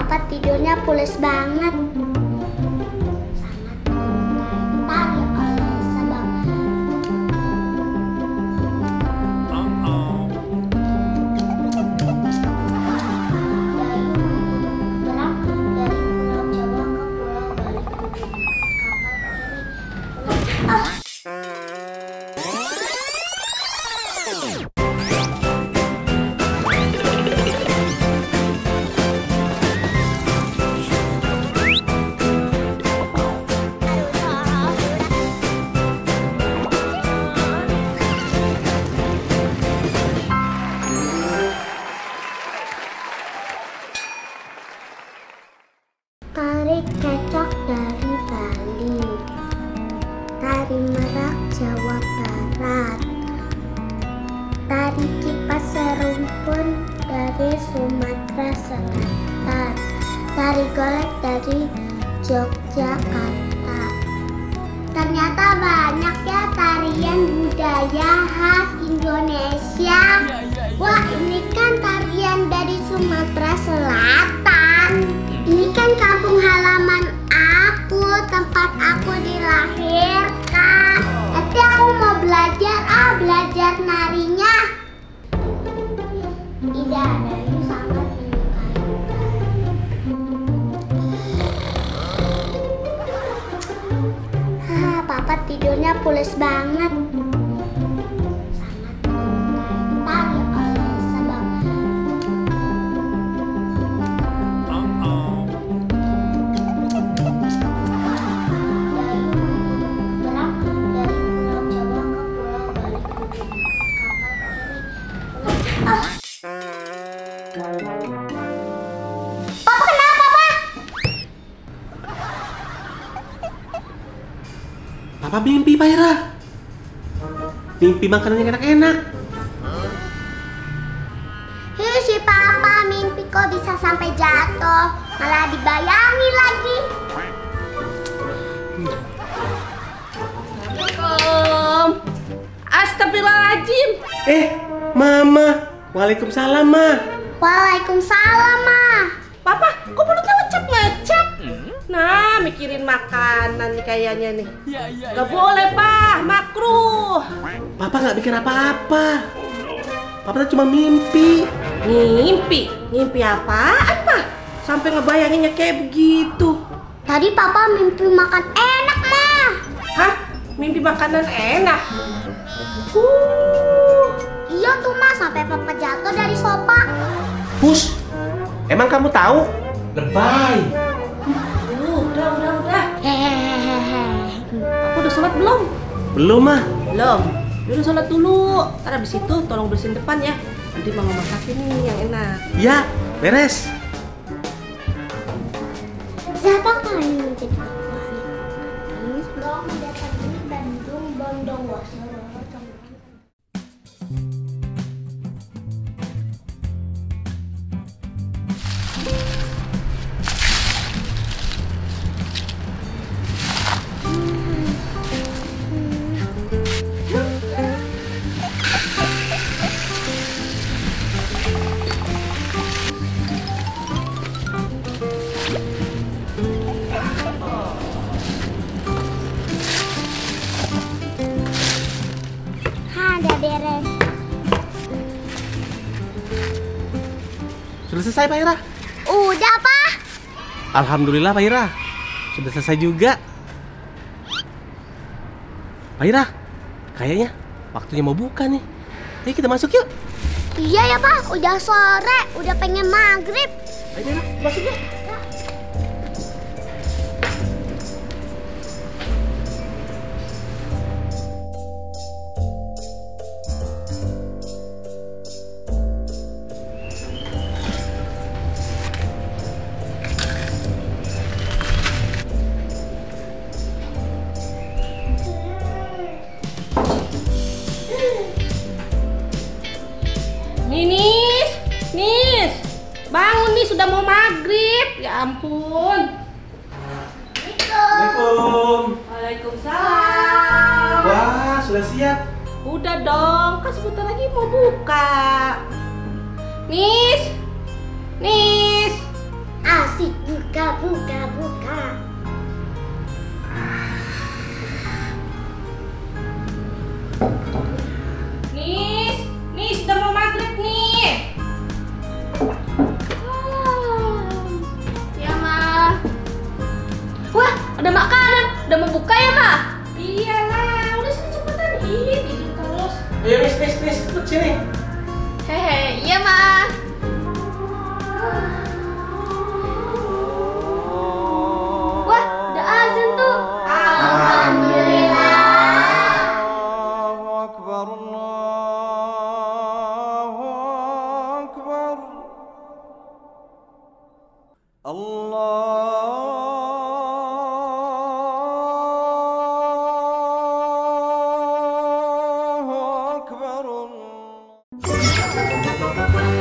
Papa tidurnya pules banget. Sangat tari oleh sebab berang dari Pulau Jawa ke Pulau Bali kapal feri. Tari kecok dari Bali, tari merak Jawa Barat, tari kipas serumpun dari Sumatera Selatan, tari golek dari Yogyakarta. Ternyata banyak ya tarian budaya khas Indonesia. Wah, ini kan tarian dari Sumatera Selatan. Ini kan kampung halaman aku, tempat aku dilahirkan. Nanti aku mau belajar narinya. Ida Dayu sangat menyukai tari. Papa tidurnya pules banget. Sangat menyukai tari oleh sebab berang dari Pulau Jawa ke Pulau Bali kapal feri. Papa kenapa, Pak? Papa mimpi, Pak Ira. Mimpi makanan yang enak-enak. Si Papa mimpi kok bisa sampai jatuh, malah dibayangi lagi. Assalamualaikum. Astagfirullahaladzim. Mama. Waalaikumsalam, Ma. Waalaikumsalam, Ma. Papa, kok mulutnya ngecap-ngecap? Nah, mikirin makanan nih kayaknya nih. Gak boleh, Pak. Makruh. Papa nggak bikin apa-apa. Papa tuh cuma mimpi. Ngimpi? Ngimpi apaan, Pak? Sampai ngebayanginnya kayak begitu. Tadi Papa mimpi makan enak, Ma. Hah? Mimpi makanan enak? Iya tuh, Ma, sampai Papa jatuh dari sofa. Hus, emang kamu tahu? Lebay. Udah. Hehehe. Aku udah sholat belum? Belum, Ma. Belum. Yaudah sholat dulu. Ntar abis itu tolong bersihin depan ya. Nanti mama masakin nih yang enak. Ya, beres. Siapa kalian menjadi ketuanya? Belum datang di Bandung, Bondowoso. Udah beres. Sudah selesai, Pak Ira? Udah, Pak. Alhamdulillah, Pak Ira. Sudah selesai juga. Pak Ira, kayaknya waktunya mau buka nih. Ayo kita masuk yuk. Iya ya, Pak. Udah sore, udah pengen maghrib. Ayo, Ira, masuk yuk. Nis, bangun nih, sudah mau maghrib. Ya ampun. Assalamualaikum. Waalaikumsalam. Wah, sudah siap. Udah dong, kan sebentar lagi mau buka. Nis, Asik buka. Nis, udah mau maghrib nih. Ya, Ma. Wah, ada makanan. Udah mau buka ya, Ma? Iyalah, udah sini cepetan. Ih, tidur terus. Ayo Nis, ikut sini. Hehe, iya, Ma. Wah, udah azan tuh. Alhamdulillah. الله أكبر